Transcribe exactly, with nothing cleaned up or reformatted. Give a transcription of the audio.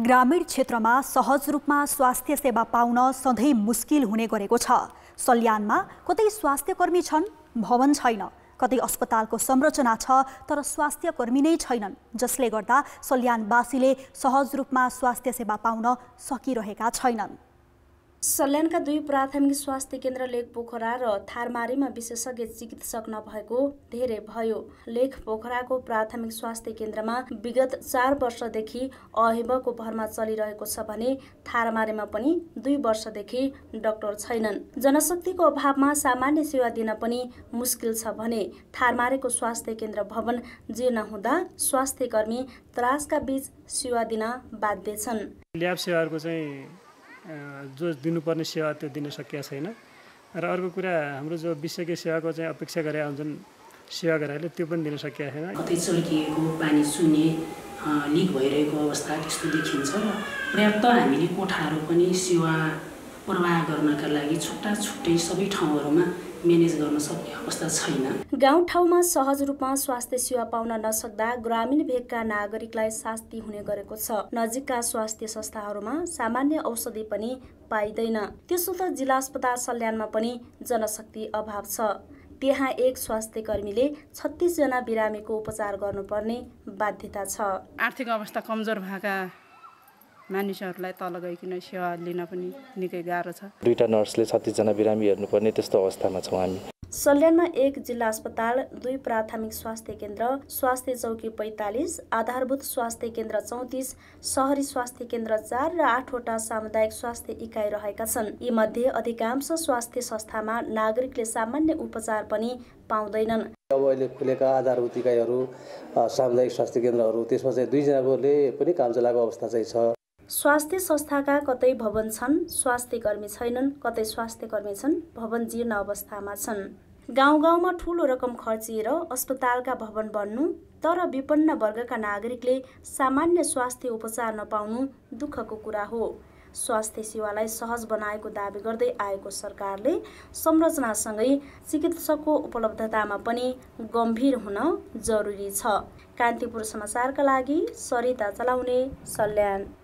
ग्रामीण क्षेत्रमा सहज रूपमा स्वास्थ्य सेवा पाउन सधैँ मुस्किल हुने गरेको छ। सल्यानमा कतै स्वास्थ्यकर्मी छन्, भवन छैन, कतै अस्पतालको संरचना छ तर स्वास्थ्यकर्मी नै छैनन्, जसले गर्दा सल्यानवासीले सहज रूपमा स्वास्थ्य सेवा पाउन सकिरहेका छैनन्। सल्यानका दुई प्राथमिक स्वास्थ्य केन्द्र लेक पोखरा र थारमारीमा विशेषज्ञ चिकित्सक नभएको धेरै भयो। लेक पोखराको प्राथमिक स्वास्थ्य केन्द्रमा विगत चार वर्षदेखि अहिबको भरमा चलिरहेको छ भने थारमारीमा पनि दुई वर्षदेखि डाक्टर छैनन्। जनशक्तिको अभावमा सामान्य सेवा दिन पनि मुस्किल छ भने थारमारीको स्वास्थ्य केन्द्र भवन जीर्ण हुँदा स्वास्थ्य कर्मी त्रासका बीच सेवा दिन बाध्य छन्। ल्याब सेवाहरूको चाहिँ जो दिनुपर्ने सेवा त्यो दिन सकिएको छैन र अर्को कुरा हाम्रो जो विशेषज्ञ सेवाको चाहिँ अपेक्षा गरे हुन्छन् सेवा गराएले त्यो पनि दिन सकिएको छैन। कतै चर्किएको पानी चुन्ने लिक भइरहेको अवस्था त्यस्तो देखिन्छ र पर्याप्त हामीले कोठाहरू पनि सेवा प्रवाह गर्नका लागि छुट्टा छुट्टै सबै ठाउँहरूमा म्यानेज गर्न सक्ने अवस्था छैन। गाउँठाउँमा सहज रूपमा स्वास्थ्य सेवा पाउन नसक्दा ग्रामीण भेगका नागरिकलाई शास्ति हुने गरेको छ। नजिकका स्वास्थ्य संस्थाहरूमा सामान्य औषधि पनि पाइँदैन। त्यसो त जिल्ला अस्पताल सल्यानमा पनि जनशक्ति अभाव छ। त्यहाँ एक स्वास्थ्य कर्मीले छत्तीस जना बिरामीको उपचार गर्नुपर्ने बाध्यता छ। आर्थिक अवस्था कमजोर भएका मानिसहरूलाई तल गइकन सेवा लिन पनि निकै गाह्रो छ। दुईटा नर्सले छत्तीस जना बिरामी हेर्नुपर्ने त्यस्तो अवस्थामा छौँ हामी। सल्यानमा एक जिल्ला अस्पताल, दुई प्राथमिक स्वास्थ्य केन्द्र, स्वास्थ्य चौकी पैंतालीस, आधारभूत स्वास्थ्य केन्द्र चौतिस, शहरी स्वास्थ्य केन्द्र चार र आठवटा सामुदायिक स्वास्थ्य इकाइ रहेका छन्। यी मध्ये अधिकांश स्वास्थ्य संस्थामा नागरिकले सामान्य उपचार पनि पाउँदैनन्। अब अहिले खुलेका आधारभूत इकाइहरू, सामुदायिक स्वास्थ्य केन्द्रहरू, त्यसमा चाहिँ दुईजनाकोले पनि काम चलाएको अवस्था चाहिँ छ। स्वास्थ्य संस्थाका कतै भवन छन्, स्वास्थ्य कर्मी छैनन्, कतै स्वास्थ्य कर्मी छन्, भवन जीर्ण अवस्थामा छन्। गाउँ गाउँमा ठूलो रकम खर्चिएर अस्पतालका भवन बन्नु तर विपन्न वर्गका नागरिकले सामान्य स्वास्थ्य उपचार नपाउनु दुःखको कुरा हो। स्वास्थ्य सेवालाई सहज बनाएको दाबी गर्दै आएको सरकारले संरचनासँगै चिकित्सकको उपलब्धतामा पनि गम्भीर हुन जरुरी छ। कान्तिपुर समाचारका लागि सरिता चलाउने, सल्यान।